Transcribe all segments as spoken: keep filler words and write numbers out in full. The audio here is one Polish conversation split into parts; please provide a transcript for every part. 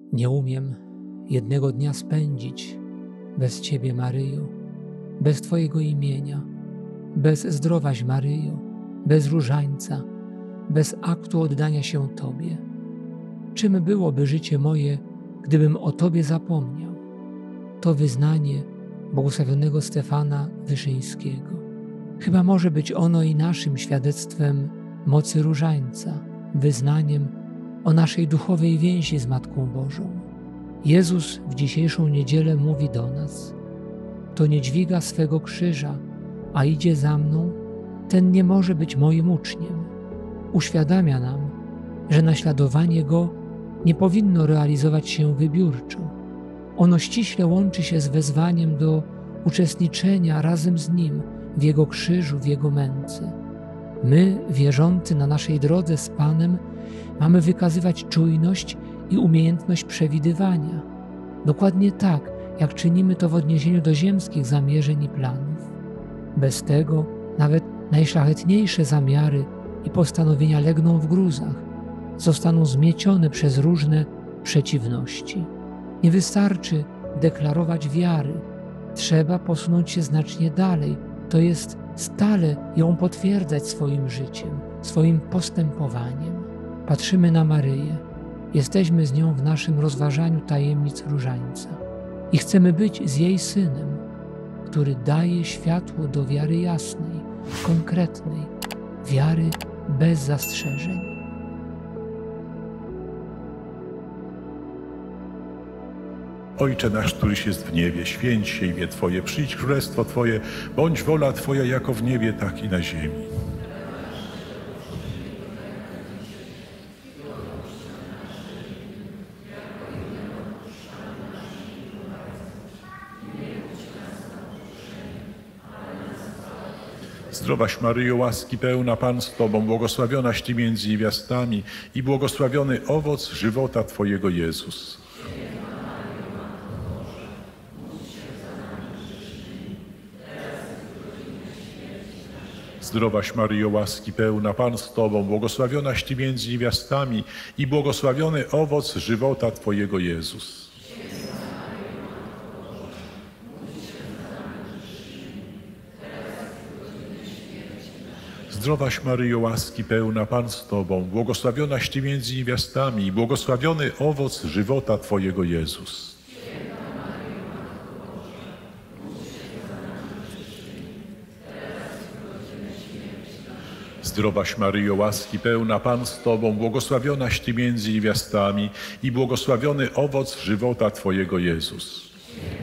Nie umiem jednego dnia spędzić bez Ciebie, Maryjo, bez Twojego imienia, bez zdrowaś Maryjo, bez różańca, bez aktu oddania się Tobie. Czym byłoby życie moje, gdybym o Tobie zapomniał? To wyznanie błogosławionego Stefana Wyszyńskiego. Chyba może być ono i naszym świadectwem mocy różańca, wyznaniem o naszej duchowej więzi z Matką Bożą. Jezus w dzisiejszą niedzielę mówi do nas: kto nie dźwiga swego krzyża, a idzie za mną, ten nie może być moim uczniem. Uświadamia nam, że naśladowanie Go nie powinno realizować się wybiórczo. Ono ściśle łączy się z wezwaniem do uczestniczenia razem z Nim w Jego krzyżu, w Jego męce. My, wierzący na naszej drodze z Panem, mamy wykazywać czujność i umiejętność przewidywania. Dokładnie tak, jak czynimy to w odniesieniu do ziemskich zamierzeń i planów. Bez tego nawet najszlachetniejsze zamiary i postanowienia legną w gruzach, zostaną zmiecione przez różne przeciwności. Nie wystarczy deklarować wiary, trzeba posunąć się znacznie dalej, to jest stale ją potwierdzać swoim życiem, swoim postępowaniem. Patrzymy na Maryję, jesteśmy z nią w naszym rozważaniu tajemnic różańca i chcemy być z jej Synem, który daje światło do wiary jasnej, konkretnej, wiary bez zastrzeżeń. Ojcze nasz, któryś jest w niebie, święć się imię Twoje, przyjdź królestwo Twoje, bądź wola Twoja jako w niebie, tak i na ziemi. Zdrowaś Maryjo, łaski pełna, Pan z Tobą, błogosławionaś Ty między niewiastami i błogosławiony owoc żywota Twojego, Jezus. Zdrowaś Maryjo, łaski pełna, Pan z Tobą, błogosławionaś Ty między niewiastami i błogosławiony owoc żywota Twojego, Jezus. Zdrowaś Maryjo, łaski pełna, Pan z Tobą, błogosławionaś Ty między niewiastami i błogosławiony owoc żywota Twojego, Jezus. Zdrowaś Maryjo, łaski pełna, Pan z Tobą, błogosławionaś Ty między niewiastami i błogosławiony owoc żywota Twojego, Jezus.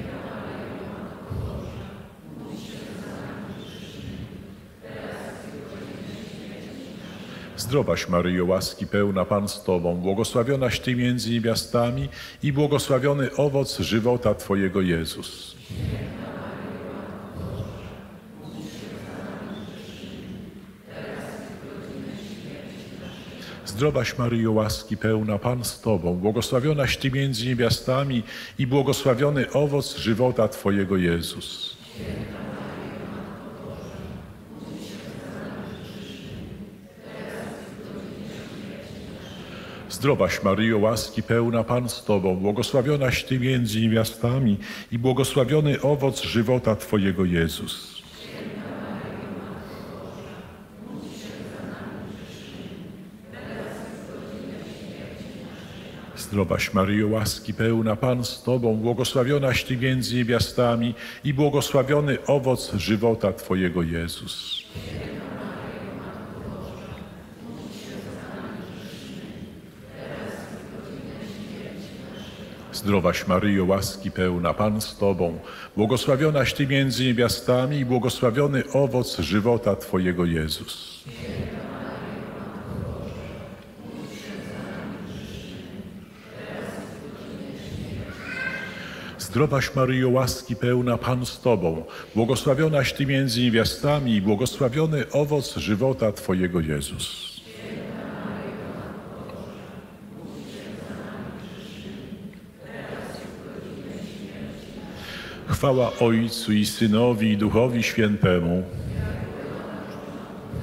Zdrowaś Maryjo, łaski pełna, Pan z Tobą, błogosławionaś Ty między niewiastami i błogosławiony owoc żywota Twojego, Jezus. Zdrowaś Maryjo, łaski pełna, Pan z Tobą, błogosławionaś Ty między niewiastami i błogosławiony owoc żywota Twojego, Jezus. Zdrowaś Maryjo, łaski pełna, Pan z Tobą, błogosławionaś Ty między niewiastami i błogosławiony owoc żywota Twojego, Jezus. Zdrowaś Maryjo, łaski pełna, Pan z Tobą, błogosławionaś Ty między niewiastami i błogosławiony owoc żywota Twojego, Jezus. Zdrowaś Maryjo, łaski pełna, Pan z Tobą, błogosławionaś Ty między niewiastami i błogosławiony owoc żywota Twojego, Jezus. Zdrowaś Maryjo, łaski pełna, Pan z Tobą, błogosławionaś Ty między niewiastami i błogosławiony owoc żywota Twojego, Jezus. Chwała Ojcu i Synowi i Duchowi Świętemu.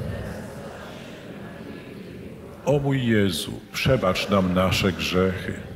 O mój Jezu, przebacz nam nasze grzechy,